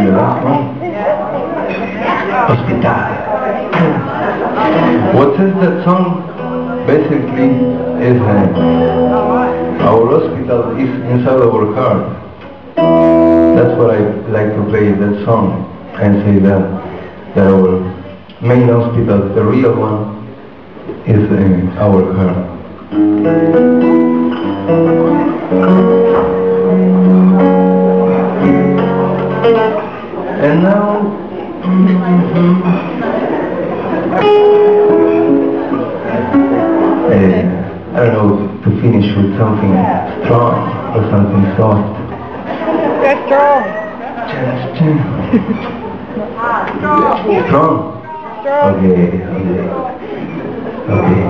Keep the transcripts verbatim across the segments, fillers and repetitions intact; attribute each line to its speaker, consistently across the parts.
Speaker 1: the last one? Hospital. What says that song basically is uh, our hospital is inside our heart. That's what I like to play, that song, and say that, that our main hospital, the real one, is uh, our heart. And now, uh, I don't know, to finish with something strong or something soft.
Speaker 2: That's strong.
Speaker 1: Strong. Strong?
Speaker 2: Strong.
Speaker 1: Okay, okay.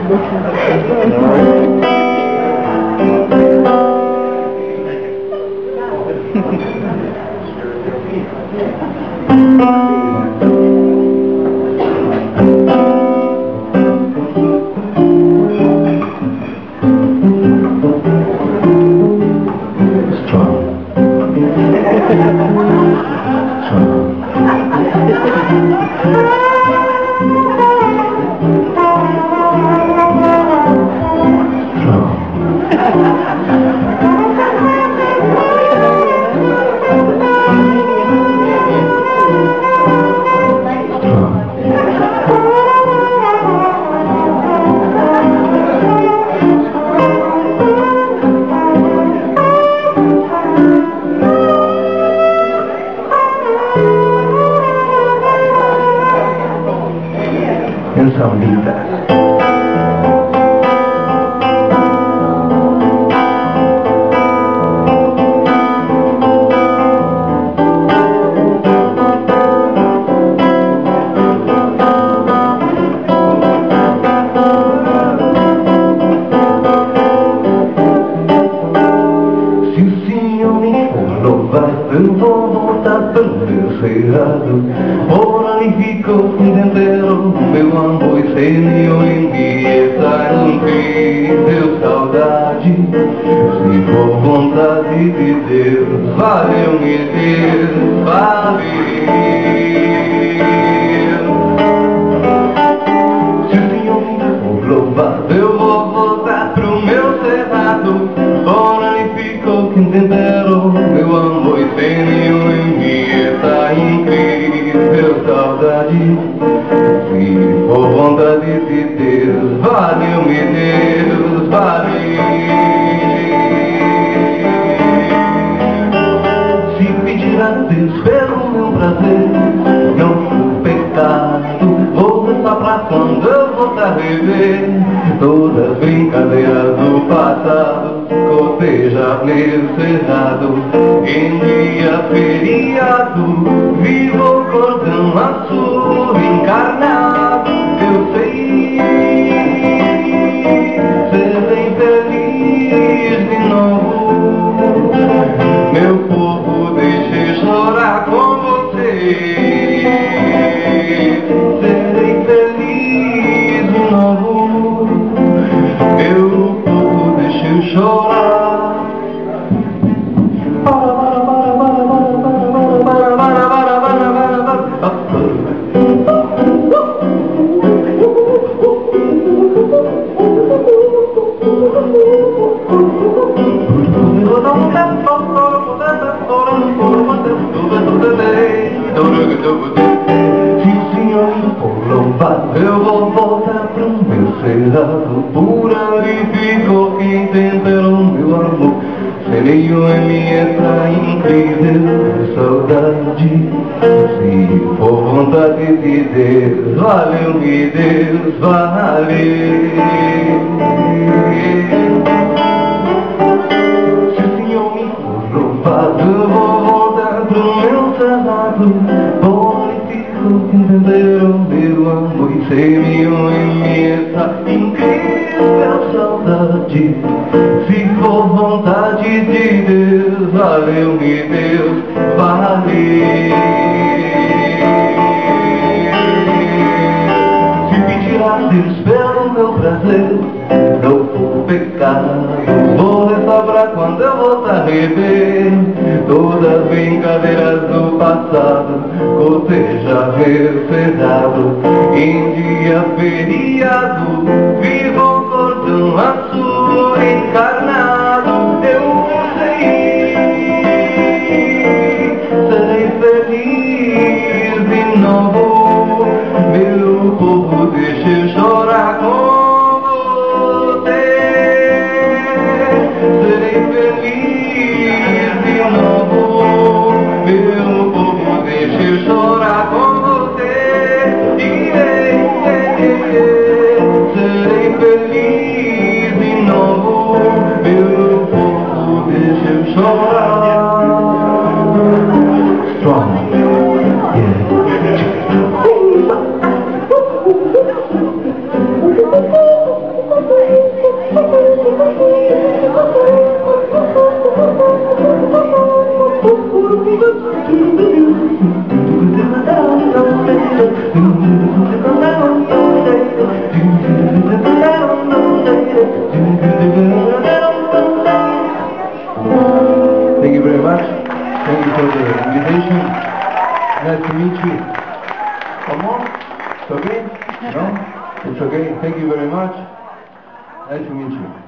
Speaker 1: In some details. Se o senhor me for louvar, eu vou voltar para o meu cerrado. Ora lhe ficou entendendo meu amor e semeou em mim essa incrível saudade. Se for vontade de Deus, valeu-me Deus, valeu. Se o senhor me for louvar, eu vou voltar pro meu cerrado. Ora lhe ficou entendendo meu amor e semeou em mim essa incrível saudade. Se for vontade de Deus, valeu-me Deus, valeu. Se pedir a Deus pelo meu prazer, não for pecado, vou rezar pra quando eu voltar a rever todas as brincadeiras do passado, coteja meu cerrado. Em dia feriado, vivo o cordão azul encarnado. Eu sei, serei feliz de novo. Meu povo, deixe chorar com você. Serei feliz de novo. Meu povo, deixe chorar. Se o senhor me for louvar, eu vou voltar pro meu cerrado. Por ali ficou quem temperou meu amor, semeou em mim essa incrível saudade. Se for vontade de Deus, valeu-me Deus, valeu. Se o senhor me for louvar, eu vou voltar pro meu cerrado. Entenderam meu amor e semeou em mim essa incrível saudade. Se for vontade de Deus, valeu-me Deus, valeu. Se pedir a Deus pelo meu prazer, não for pecado, vou rezar pra quando eu voltar a rever todas as brincadeiras do passado, coteja refredado, em dia feriado, vivo um cordão azul encarnado, eu sei, serei feliz de novo, meu povo deixa eu chorar com você, serei feliz de novo, meu povo deixa eu chorar com você, irei, serei feliz de novo, meu povo deixa eu chorar. Strong, yeah. Thank you very much. Thank you for the invitation. Nice to meet you. Come on. It's okay? No? It's okay. Thank you very much. Nice to meet you.